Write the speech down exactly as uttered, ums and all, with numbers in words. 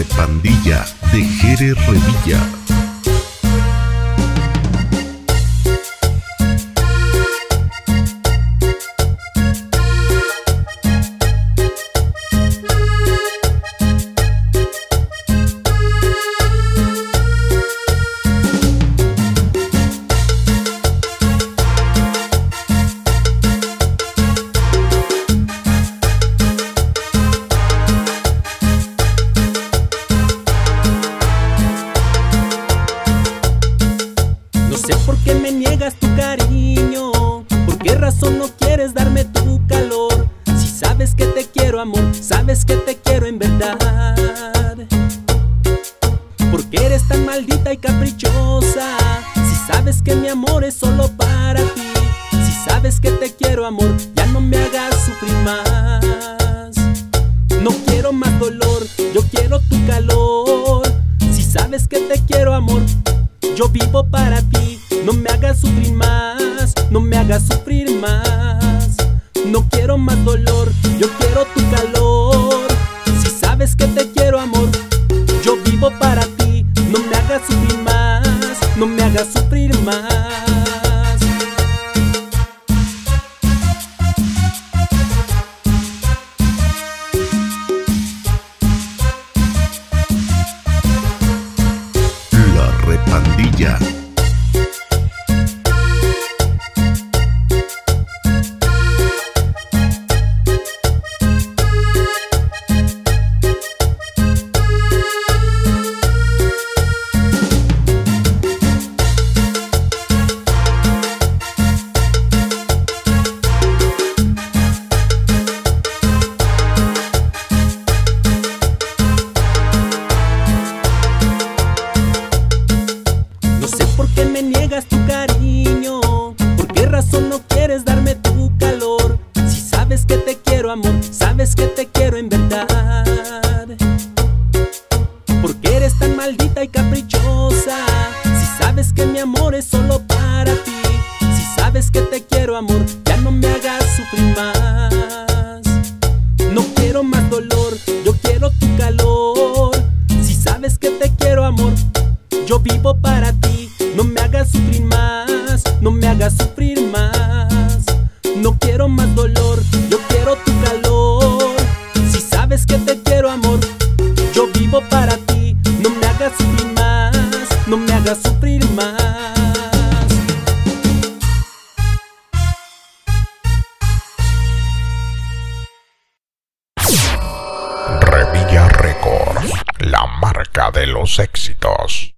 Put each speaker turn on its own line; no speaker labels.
Repandilla de Jere Revilla.
No sé por qué me niegas tu cariño, por qué razón no quieres darme tu calor. Si sabes que te quiero, amor, sabes que te quiero en verdad. ¿Por qué eres tan maldita y caprichosa? Si sabes que mi amor es solo para ti. Si sabes que te quiero, amor, ya no me hagas sufrir más. No quiero más dolor, yo quiero tu calor. Si sabes que te quiero, amor, yo vivo para ti. No me hagas sufrir más, no me hagas sufrir más. No quiero más dolor, yo quiero tu calor. Si sabes que te quiero, amor, yo vivo para ti. No me hagas sufrir más, no me hagas sufrir más.
La Repandilla.
No sé por qué me niegas tu cariño, por qué razón no quieres darme tu calor. Si sabes que te quiero, amor, sabes que te quiero en verdad. ¿Por qué eres tan maldita y caprichosa? Si sabes que mi amor es solo para ti. Si sabes que te quiero, amor, ya no me hagas sufrir más. No quiero más dolor, yo quiero tu calor. Si sabes que te quiero, amor, yo vivo para ti. No me hagas sufrir más, no me hagas sufrir más. No quiero más dolor, yo quiero tu calor. Si sabes que te quiero, amor, yo vivo para ti. No me hagas sufrir más, no me hagas sufrir más.
Revilla Records, la marca de los éxitos.